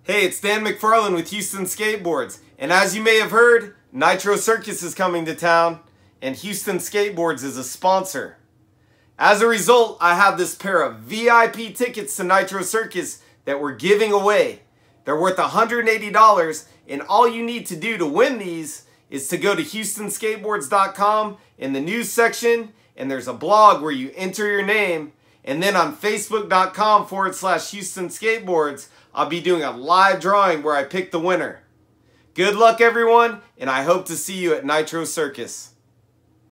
Hey, it's Dan McFarland with Houston Skateboards, and as you may have heard, Nitro Circus is coming to town, and Houston Skateboards is a sponsor. As a result, I have this pair of VIP tickets to Nitro Circus that we're giving away. They're worth $180, and all you need to do to win these is to go to HoustonSkateboards.com in the news section, and there's a blog where you enter your name, and then on Facebook.com/Houston Skateboards, I'll be doing a live drawing where I pick the winner. Good luck, everyone, and I hope to see you at Nitro Circus.